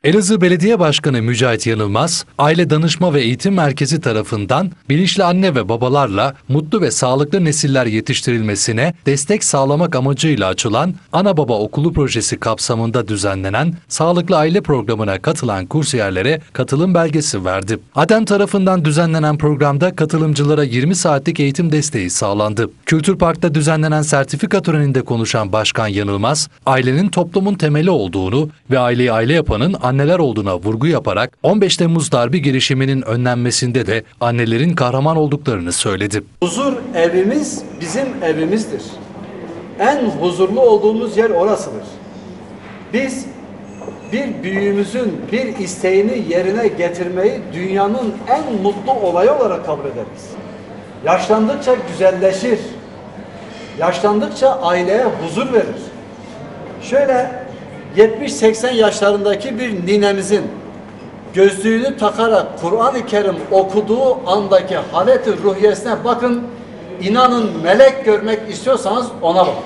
Elazığ Belediye Başkanı Mücahit Yanılmaz, Aile Danışma ve Eğitim Merkezi tarafından bilinçli anne ve babalarla mutlu ve sağlıklı nesiller yetiştirilmesine destek sağlamak amacıyla açılan Ana Baba Okulu projesi kapsamında düzenlenen Sağlıklı Aile Programı'na katılan kursiyerlere katılım belgesi verdi. ADEM tarafından düzenlenen programda katılımcılara 20 saatlik eğitim desteği sağlandı. Kültür Park'ta düzenlenen sertifika töreninde konuşan Başkan Yanılmaz, ailenin toplumun temeli olduğunu ve aileyi aile yapanın anneler olduğuna vurgu yaparak 15 Temmuz darbe girişiminin önlenmesinde de annelerin kahraman olduklarını söyledi. Huzur evimiz bizim evimizdir. En huzurlu olduğumuz yer orasıdır. Biz bir büyüğümüzün bir isteğini yerine getirmeyi dünyanın en mutlu olayı olarak kabul ederiz. Yaşlandıkça güzelleşir. Yaşlandıkça aileye huzur verir. Şöyle 70-80 yaşlarındaki bir ninemizin gözlüğünü takarak Kur'an-ı Kerim okuduğu andaki haleti ruhiyesine bakın, inanın melek görmek istiyorsanız ona bakın.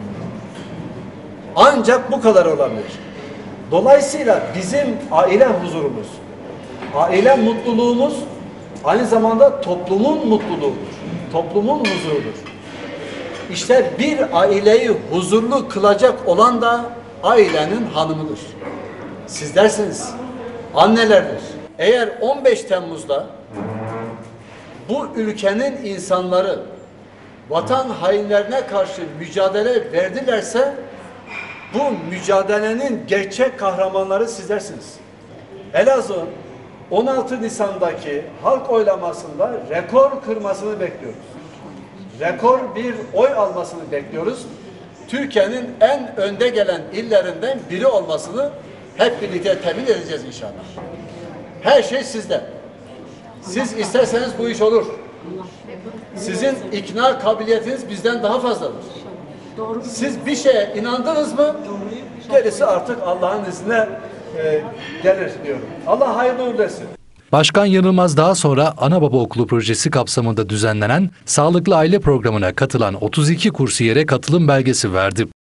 Ancak bu kadar olabilir. Dolayısıyla bizim aile huzurumuz, aile mutluluğumuz aynı zamanda toplumun mutluluğudur. Toplumun huzurudur. İşte bir aileyi huzurlu kılacak olan da ailenin hanımıdır. Sizlersiniz, annelerdir. Eğer 15 Temmuz'da bu ülkenin insanları vatan hainlerine karşı mücadele verdilerse bu mücadelenin gerçek kahramanları sizlersiniz. Elazığ 16 Nisan'daki halk oylamasında rekor kırmasını bekliyoruz. Rekor bir oy almasını bekliyoruz. Türkiye'nin en önde gelen illerinden biri olmasını hep birlikte temin edeceğiz inşallah. Her şey sizde. Siz isterseniz bu iş olur. Sizin ikna kabiliyetiniz bizden daha fazladır. Siz bir şeye inandınız mı, gerisi artık Allah'ın izniyle gelir diyorum. Allah hayırlı uğurlu etsin. Başkan Yanılmaz daha sonra Ana Baba Okulu projesi kapsamında düzenlenen Sağlıklı Aile Programı'na katılan 32 kursiyere katılım belgesi verdi.